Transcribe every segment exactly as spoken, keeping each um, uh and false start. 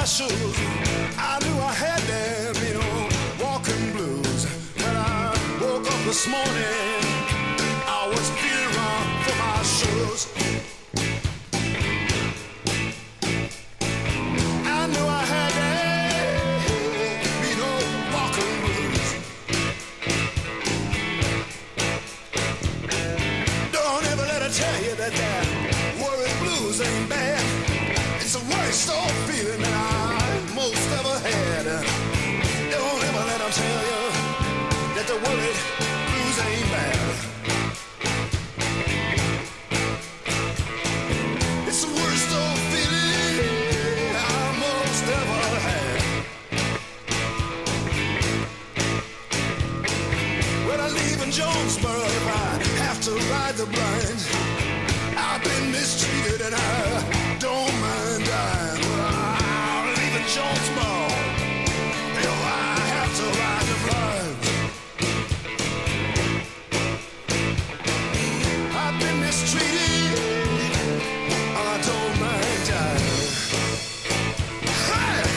my shoes. I knew I had them, you know, walking blues. When I woke up this morning, I was feeling wrong for my shoes. I knew I had them, you know, walking blues. Don't ever let her tell you that that worried blues ain't bad. It's the worst old feeling that I most ever had. Don't ever let them tell you that the worried blues ain't bad. It's the worst old feeling I most ever had. When I leave in Jonesboro, if I have to ride the blind, I've been mistreated and I don't mind dying. Well, I'm leaving Jonesboro if I have to ride the blind. I've been mistreated and I don't mind dying. Hey!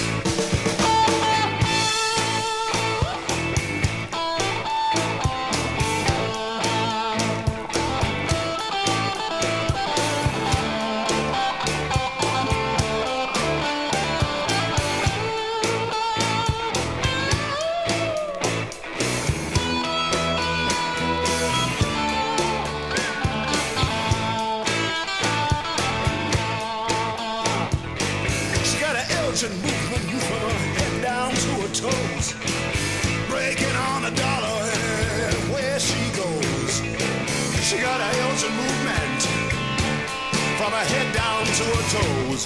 Movement from her head down to her toes, breaking on a dollar where she goes. She got a Elgin movement from her head down to her toes.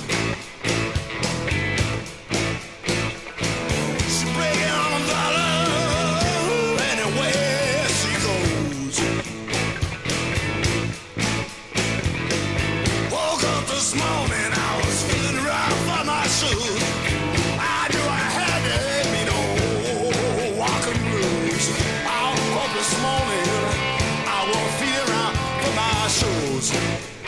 She breaking on a dollar anywhere she goes. Woke up this morning, I was feeling right for my shoes. I knew I had them, you know, walking blues. I woke up this morning, I was feeling right for my shoes.